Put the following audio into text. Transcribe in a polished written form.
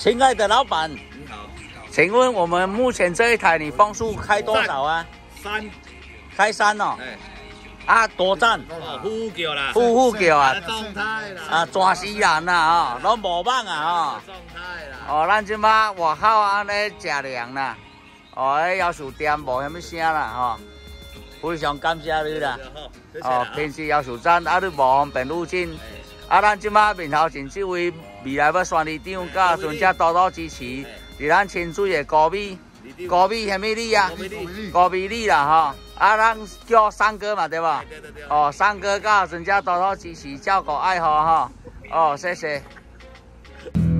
亲爱的老板， 你好， 请问我们目前这一台你风速开多少啊？开3哦。 哎， 啊，多赞， 呼叫啦， 呼叫啊， 状态啦， 啊，全死人啦吼，拢无网啊状态啦。 吼。哦，咱即马外口安尼食凉啦，哦，迄要求店无啥物声啦吼，非常感谢你啦。哦，平时要求赞，啊，你无方便入境。啊，咱即马面头前这位未来要选里长，甲孙家多多支持，伫咱清水的高美啥物里啊？高美里啦吼。啊，咱叫三哥嘛，对吧？哦，三哥甲孙家多多支持，照顾爱护吼。哦，谢谢。